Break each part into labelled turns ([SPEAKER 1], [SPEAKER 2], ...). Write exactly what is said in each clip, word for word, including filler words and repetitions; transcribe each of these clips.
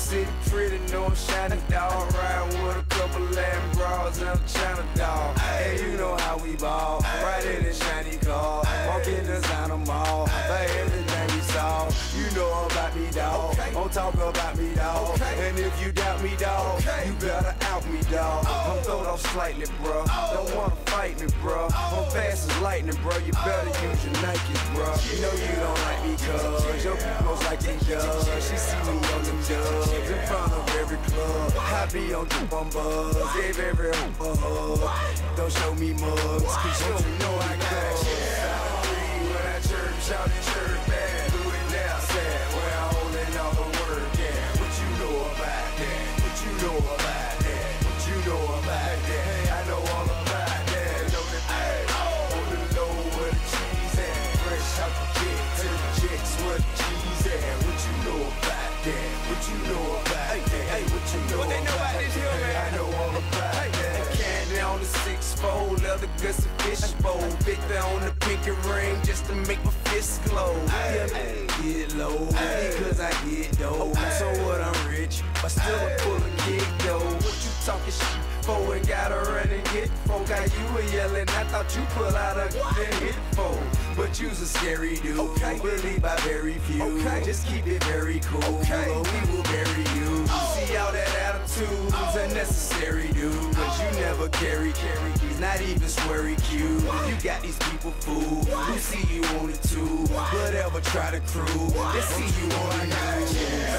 [SPEAKER 1] city pretty, know I'm shining, dog. Riding with a couple Latin bras and a China dog. And you know how we ball, right in the shiny car. Walk in the designer mall, for everything we saw. You know about me, dog. Don't talk about me, dog. And if you doubt me, dog, you better out me, dog. I'm throwed off slightly, bro. Don't wanna fight me, bro. I'm fast as lightning, bro. You better use your Nikes, bro. You know you don't like me, cuz your people most likely does. She see me on them dubs in front of every club. I be on the bumbers, gave every hoop a hug. Don't show me mugs, cause you don't know I got shit. When I chirp, shout and chirp back. Do it now, sad. Where I'm holding all the work, yeah. What you know about that? What you know about that? What you know about that? Hey, I know all about that. Know that I on the low where the cheese at. Fresh out the jet to the jets where the cheese at. What you know about that? What you know about that? Hey, what you know
[SPEAKER 2] what they know
[SPEAKER 1] about
[SPEAKER 2] about this here, man?
[SPEAKER 1] I know all about that. Candy on the six fold, leather guts and fish bowl. Victor on the pinky ring just to make my fist glow. Yeah, get low, because I get dough. So what, I'm rich, but still a full of kick though. What you talking shit for? And gotta run and get folk. Got you a yelling, I thought you pull out a gun and hit folk. But you's a scary dude, okay. Believed by very few. Okay. Just keep it very cool, okay. Or we will bury you. Oh. See all that attitude's oh. unnecessary, dude. Cause you never carry, carry keys, not even sweary cute. You got these people fooled, who see you on it too. Whatever, try to crew, they see you on the news.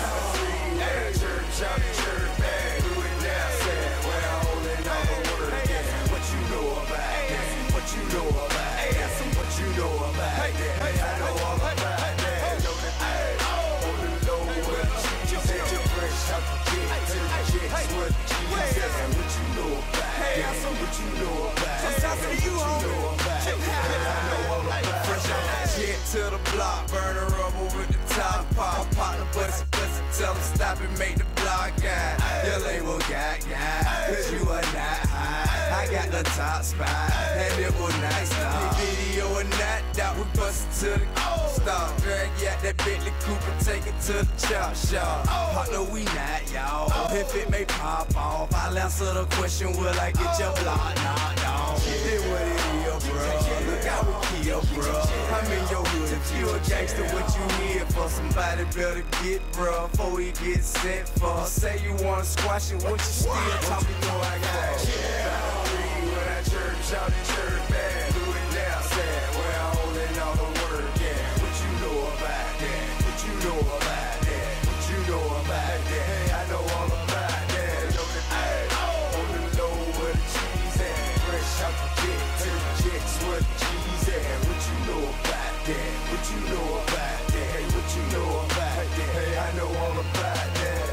[SPEAKER 1] Hey, church, shout and church back. Do it now, sad. Where I'm holding all the work, yeah. What you know about that? What you know about that? What you know about that? Hey, I know all about that. Know that I on the low where the cheese at. Fresh out the jet to the jets where the cheese at. What you know about that? What you know about that?
[SPEAKER 2] I'm talking to you, homie.
[SPEAKER 1] I know all about that. Fresh out the jet to the block, burn the rubber with the top pop. Pop the butts, butts, tell them stop and make the block guy. Your label got guy, cause you are not high. I got the top spot, and it was nice. The video and that, that we bustin' to the stop. Drag you out that Bentley coupe and take it to the chop shop. Partner, we not, y'all. If it may pop off, I'll answer the question, will I get your block knocked off? Then what it is, bro? Look how we kill, bro. I'm in your hood. If you a gangster, what you here for? Somebody better get, bro, before he gets sent for. Say you wanna squash it, what you still talking? You know I got shit. When I chirp, shout and chirp back. Do it now, sad. Where I'm holding all the work, yeah. What you know about that? What you know about that? What you know about that? Hey, I know all about that. Know that I on the low where the cheese at. Fresh out the jet to the jets where the cheese at. What you know about that? What you know about that? Hey, what you know about that? Hey, I know all about that.